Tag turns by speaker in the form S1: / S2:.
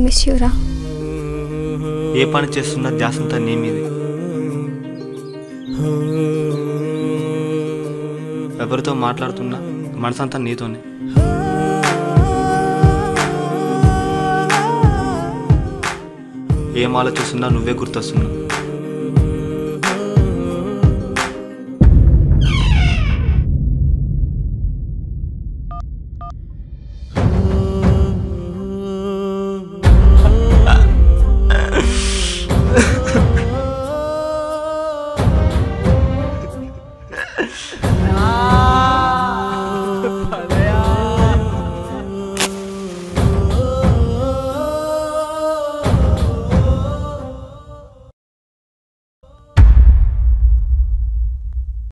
S1: Miss you రా.
S2: ఏ పని చేస్తున్నా ధ్యాసంతా నీ మీదే. ఎవరితో మాట్లాడుతున్నా మనసంతా నీతోనే. ఏం ఆలోచిస్తున్నా నువ్వే గుర్తొస్తున్నావు.